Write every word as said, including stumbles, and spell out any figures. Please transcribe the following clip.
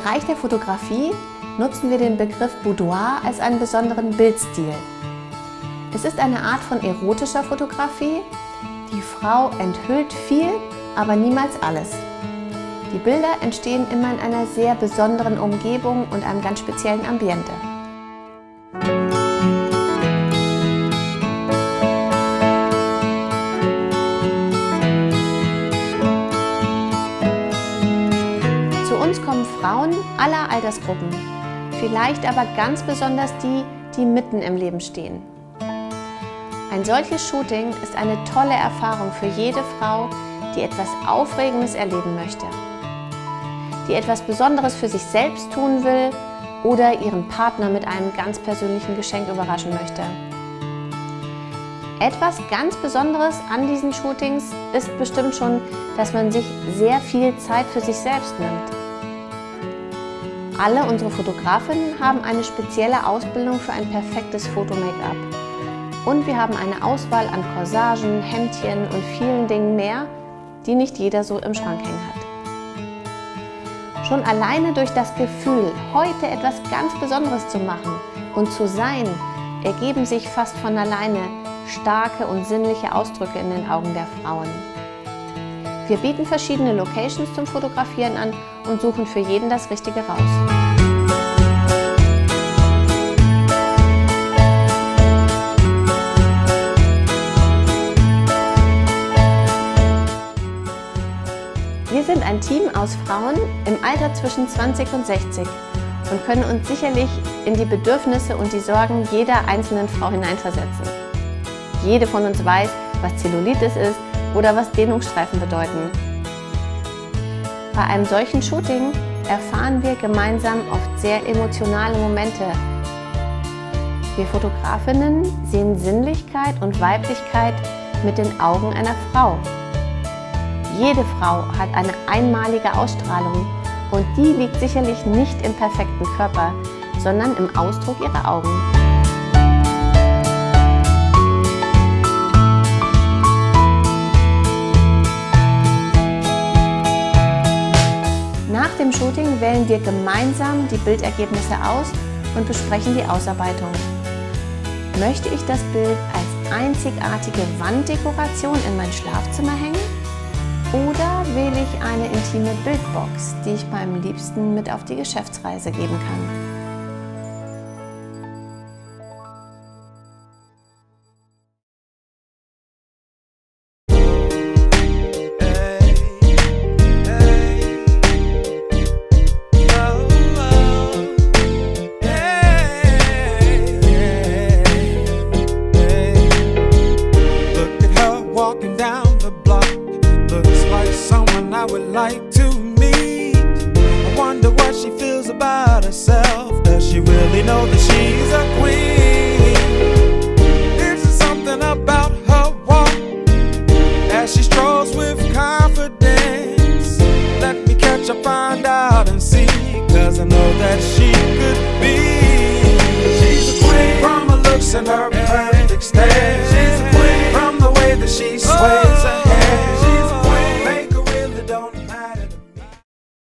Bereich der Fotografie nutzen wir den Begriff Boudoir als einen besonderen Bildstil. Es ist eine Art von erotischer Fotografie. Die Frau enthüllt viel, aber niemals alles. Die Bilder entstehen immer in einer sehr besonderen Umgebung und einem ganz speziellen Ambiente. Zu uns kommen Frauen aller Altersgruppen, vielleicht aber ganz besonders die, die mitten im Leben stehen. Ein solches Shooting ist eine tolle Erfahrung für jede Frau, die etwas Aufregendes erleben möchte, die etwas Besonderes für sich selbst tun will oder ihren Partner mit einem ganz persönlichen Geschenk überraschen möchte. Etwas ganz Besonderes an diesen Shootings ist bestimmt schon, dass man sich sehr viel Zeit für sich selbst nimmt. Alle unsere Fotografinnen haben eine spezielle Ausbildung für ein perfektes Foto-Make-up. Und wir haben eine Auswahl an Corsagen, Hemdchen und vielen Dingen mehr, die nicht jeder so im Schrank hängen hat. Schon alleine durch das Gefühl, heute etwas ganz Besonderes zu machen und zu sein, ergeben sich fast von alleine starke und sinnliche Ausdrücke in den Augen der Frauen. Wir bieten verschiedene Locations zum Fotografieren an und suchen für jeden das Richtige raus. Wir sind ein Team aus Frauen im Alter zwischen zwanzig und sechzig und können uns sicherlich in die Bedürfnisse und die Sorgen jeder einzelnen Frau hineinversetzen. Jede von uns weiß, was Zellulitis ist oder was Dehnungsstreifen bedeuten. Bei einem solchen Shooting erfahren wir gemeinsam oft sehr emotionale Momente. Wir Fotografinnen sehen Sinnlichkeit und Weiblichkeit mit den Augen einer Frau. Jede Frau hat eine einmalige Ausstrahlung und die liegt sicherlich nicht im perfekten Körper, sondern im Ausdruck ihrer Augen. Nach dem Shooting wählen wir gemeinsam die Bildergebnisse aus und besprechen die Ausarbeitung. Möchte ich das Bild als einzigartige Wanddekoration in mein Schlafzimmer hängen? Oder wähle ich eine intime Bildbox, die ich meinem Liebsten mit auf die Geschäftsreise geben kann? I would like to meet. I wonder what she feels about herself. Does she really know that she's a queen? There's something about her walk as she strolls with confidence. Let me catch her, find out and see, cause I know that she could be. She's a queen from her looks and her